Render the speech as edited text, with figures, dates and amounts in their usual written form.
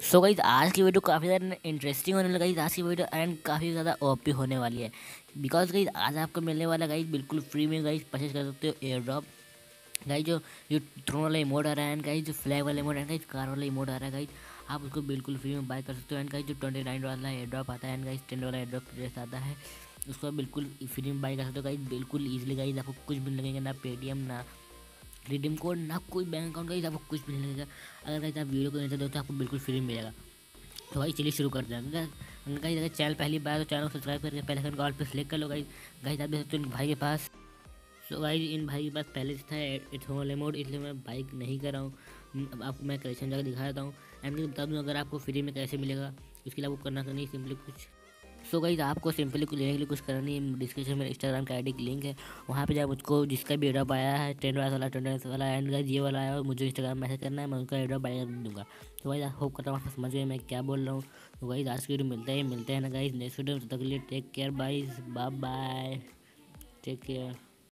So guys आज की video काफ़ी ज़्यादा इंटरेस्टिंग होने लगा गाइस। आज की वीडियो एंड काफ़ी ज़्यादा ओपी होने वाली है बिकॉज गाइस आज आपको मिलने वाला गाइस बिल्कुल फ्री में गाइस परचेज कर सकते हो एयर ड्रॉप। गाइस जो जो थ्रोन वाला इमोट आ रहा है एंड गाइस जो फ्लैग वाला इमोट है गाइस कार वाला इमोट आ रहा है गाइस, आप उसको बिल्कुल फ्री में बाय कर सकते हो। एंड गाइस जो 29 वाला एयर ड्रॉप आता है एंड गाइस 10 वाला एयर ड्रॉप ड्रेस आता है उसको बिल्कुल फ्री में बाय कर सकते हो गाइस बिल्कुल ईजिली गाइस। आपको कुछ भी नहीं लगेगा, ना पेटीएम ना रिडीम कोड ना कोई बैंक अकाउंट गाइस, आपको कुछ भी नहीं लगेगा। अगर गाइस आप वीडियो को नहीं दो तो आपको बिल्कुल फ्री में मिलेगा। तो भाई चलिए शुरू करते हैं। गाइस अगर चैनल पहली बार तो चैनल को सब्सक्राइब करके पहले आइकन को ऑल पे सेलेक्ट कर लो गाइस। गाइस आप देख सकते हो इन भाई के पास, सो गाइस इन भाई के पास पहले से था इथोनल मोड, इसलिए मैं बाइक नहीं कर रहा हूँ। अब आपको मैं कलेक्शन जाकर दिखा देता हूँ एंड बता दूँ अगर आपको फ्री में कैसे मिलेगा। इसके लिए आपको करना नहीं सिंपली कुछ, सो गाइस आपको सिंपली लेने के लिए कुछ करना नहीं है। डिस्क्रिप्शन में इंस्टाग्राम का आईडी की लिंक है, वहाँ पे जब मुझको जिसका भी एड्रॉप आया है 10 वाला एंड गाइस ये वाला आया और मुझे इंस्टाग्राम मैसेज करना है, मैं उनका एड्रॉप बाय कर दूँगा। तो गाइस होप करता हूँ आप समझ गए मैं क्या बोल रहा हूँ। तो गाइस आज की वीडियो मिलते हैं ना गाइस नेक्स्ट वीडियो, तब तक के लिए take care bye bye, take care.